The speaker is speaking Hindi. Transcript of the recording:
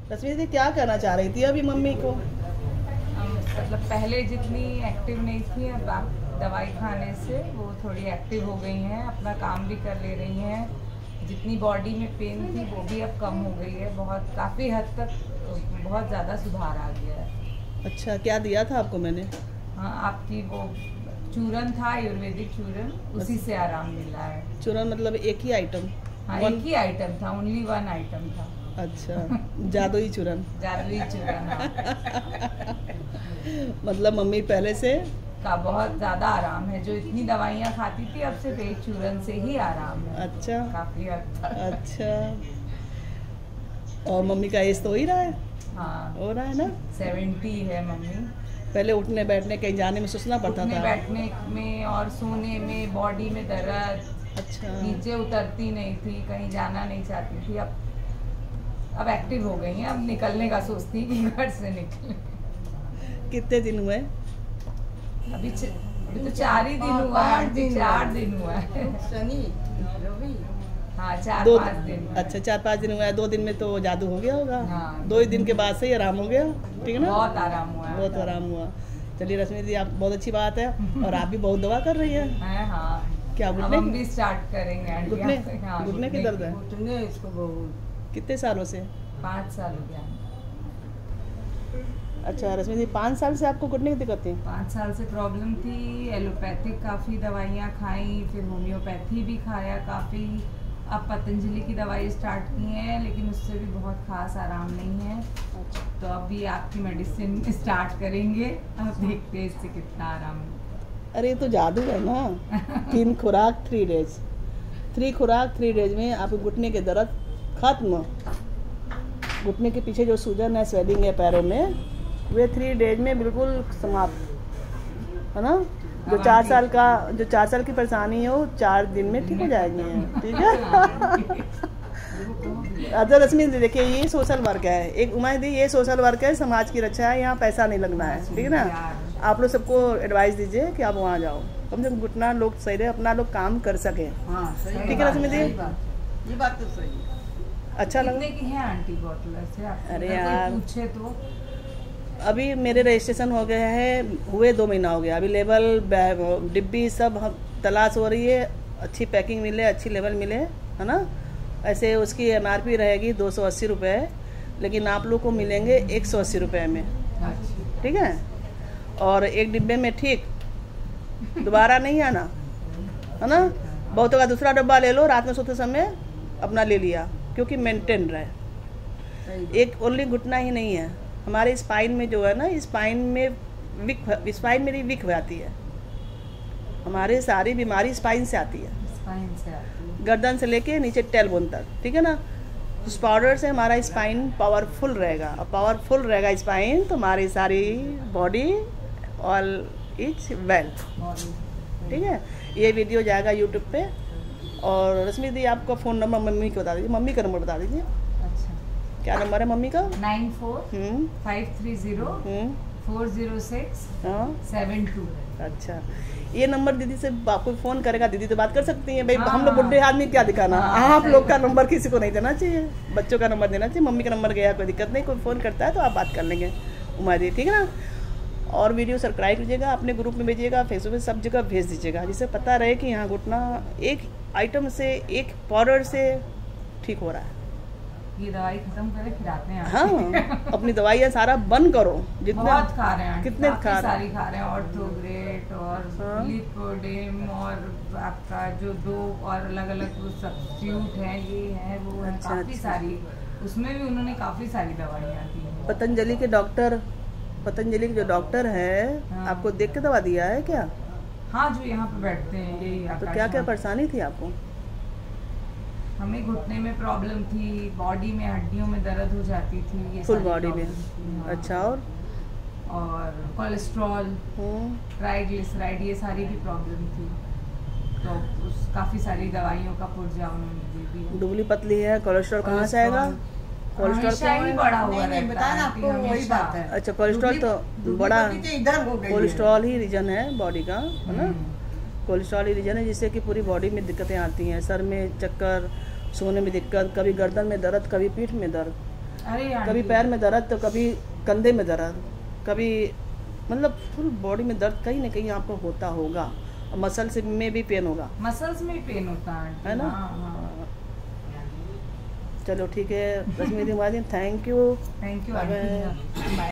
रश्मि दीदी क्या कहना चाह रही थी अभी मम्मी को? मतलब पहले जितनी एक्टिव नहीं थी, अब आप दवाई खाने से वो थोड़ी एक्टिव हो गई हैं, अपना काम भी कर ले रही हैं। जितनी बॉडी में पेन थी वो भी अब कम हो गई है, बहुत काफ़ी हद तक बहुत ज़्यादा सुधार आ गया है। अच्छा, क्या दिया था आपको मैंने? हाँ, आपकी वो चूरन था, आयुर्वेदिक चूरन, उसी से आराम मिला है। चूरन मतलब एक ही आइटम? हाँ, एक ही आइटम था, ओनली वन आइटम था। अच्छा, जादुई चूरन। जादुई चूरन, हाँ। मतलब मम्मी पहले से का बहुत ज़्यादा आराम है, जो इतनी दवाइयाँ खाती थी अब सिर्फ एक चूरन से ही आराम है। अच्छा, काफ़ी हद तक। अच्छा। और मम्मी का एज तो हो ही रहा है? हाँ, हो रहा है ना? 70 है मम्मी। पहले उठने बैठने कहीं जाने में सोचना पड़ता उठने था। बैठने में और सोने में बॉडी में दर्द, अच्छा, नीचे उतरती नहीं थी, कहीं जाना नहीं चाहती थी। अब एक्टिव हो गई हैं, अब निकलने का सोचती है कि घर से निकले। कितने दिन हुए? अभी तो 4 ही दिन हुआ है, 4 दिन हुआ है। शनि रवि, हाँ, 4-5 दिन। अच्छा, 4-5 दिन हुआ है। 2 दिन में तो जादू हो गया होगा। हाँ। 2 ही दिन के बाद से ही आराम हो गया, ठीक है ना? बहुत आराम हुआ है। बहुत आराम हुआ। चलिए रश्मि दीदी, आप बहुत अच्छी बात है। और आप भी बहुत दवा कर रही हैं। है, हाँ। क्या अब घुटने हम भी स्टार्ट करेंगे आंटी। घुटने हाँ, घुटने की दर्द है? घुटने इसको बहुत कितने सालों से? 5 साल हो गया। अच्छा रश्मि दीदी, 5 साल से आपको घुटने की दिक्कत थी? 5 साल से प्रॉब्लम थी। एलोपैथिक काफ़ी दवाइयाँ खाई, फिर होम्योपैथी भी खाया काफ़ी। अब पतंजलि की दवाई स्टार्ट की है, लेकिन उससे भी बहुत खास आराम नहीं है। तो अभी आपकी मेडिसिन स्टार्ट करेंगे, अब देखते हैं इससे कितना आराम है। अरे ये तो जादू है ना। 3 खुराक 3 डेज, 3 खुराक 3 डेज में आपके घुटने के दर्द खत्म। घुटने के पीछे जो सूजन है, स्वेलिंग है पैरों में, वे 3 डेज में बिल्कुल समाप्त, है ना? जो 4 साल की परेशानी है वो 4 दिन में ठीक हो जाएगी, ठीक है? अच्छा रश्मि देखिए, ये सोशल वर्क है, एक उमा दी, ये सोशल वर्क है, समाज की रक्षा है, यहाँ पैसा नहीं लगना है, ठीक है ना? आप लोग सबको एडवाइस दीजिए कि आप वहाँ जाओ, कम से कम घुटना लोग सही रहे, अपना लोग काम कर सके। हाँ सही, ठीक है रश्मि दी? ये बात तो सही है। अच्छा लगा? कितने की है आंटी बॉटल से? आप अरे अगर यार, कोई पूछे तो अभी मेरे रजिस्ट्रेशन हो गया है, हुए 2 महीना हो गया। अभी लेवल डिब्बी सब हम तलाश हो रही है, अच्छी पैकिंग मिले, अच्छी लेवल मिले, है ना? ऐसे उसकी MRP रहेगी 280 रुपये, लेकिन आप लोग को मिलेंगे 180 रुपये में, ठीक है? और एक डिब्बे में ठीक, दोबारा नहीं आना, है ना? बहुतों का दूसरा डब्बा ले लो, रात में सोते समय अपना ले लिया, क्योंकि मेंटेन रहे। एक ओनली घुटना ही नहीं है, हमारे स्पाइन में जो है ना, स्पाइन मेरी वीक हो जाती है। हमारे सारी बीमारी स्पाइन से आती है, स्पाइन से आती है। गर्दन से लेके नीचे टेलबोन तक, ठीक है ना? उस पाउडर से हमारा स्पाइन पावरफुल रहेगा, और पावरफुल रहेगा स्पाइन तो हमारी सारी बॉडी ऑल इज वेल, ठीक है? ये वीडियो जाएगा यूट्यूब पे। और रश्मि दी, आपका फ़ोन नंबर मम्मी को बता दीजिए, मम्मी का नंबर बता दीजिए। क्या नंबर है मम्मी का? 94-530-406-72। अच्छा, ये नंबर दीदी से आपको फ़ोन करेगा, दीदी तो बात कर सकती हैं भाई। हम लोग बुढ़े आदमी क्या दिखाना, आप लोग का नंबर किसी को नहीं देना चाहिए, बच्चों का नंबर देना चाहिए। मम्मी का नंबर गया, कोई दिक्कत नहीं, कोई फ़ोन करता है तो आप बात कर लेंगे उमा दी, ठीक है ना? और वीडियो सब्सक्राइब कीजिएगा, अपने ग्रुप में भेजिएगा, फेसबुक पे सब जगह भेज दीजिएगा, जिससे पता रहे कि यहाँ घुटना एक आइटम से, एक पाउडर से ठीक हो रहा है। ये दवाई खत्म करे फिर आते हैं। हाँ, अपनी दवाइयाँ सारा बंद करो, जितने बहुत खा रहे हैं, कितने खा सारी खा रहे हैं, ऑर्थोग्रेट और लिपोडेम और आपका जो 2 और अलग अलग सब्स्टिट्यूट हैं, ये है वो है, काफी सारी, उसमें भी उन्होंने काफी सारी दवाइयाँ दी हैं। पतंजलि के जो डॉक्टर है, आपको देख के दवा दिया है क्या? हाँ, जो यहाँ पे बैठते हैं, यही। तो क्या क्या परेशानी थी आपको? हमें घुटने में प्रॉब्लम थी, बॉडी में हड्डियों में दर्द हो जाती थी, ये फुल सारी बॉडी में। प्रॉब्लम थी। अच्छा, और कोलेस्ट्रॉल, ट्राइग्लिसराइड, ये सारी भी प्रॉब्लम थी। तो उस काफ़ी सारी दवाइयों का पुर्जा उन्होंने दे दिया। दुबली पतली है, कोलेस्ट्रॉल कहाँ से आएगा? कोलेस्ट्रॉल ही बड़ा हुआ नहीं, रहता है, आपको वही बात है। अच्छा, कोलेस्ट्रॉल तो बड़ा, इधर हो गई, कोलेस्ट्रॉल ही रीजन है बॉडी का, है ना? कोलेस्ट्रॉल ही रीजन है जिससे कि पूरी बॉडी में दिक्कतें आती हैं, सर में चक्कर, सोने में दिक्कत, कभी गर्दन में दर्द, कभी पीठ में दर्द, अरे कभी आंटी, पैर में दर्द तो कभी कंधे में दर्द, कभी मतलब फुल बॉडी में दर्द कहीं ना कहीं आपको होता होगा, मसल्स में भी पेन होगा, मसल्स में पेन होता है आंटी, है ना? हाँ, हाँ। चलो ठीक है रश्मि दीदी, thank you. Thank you bye bye. Aunty, bye.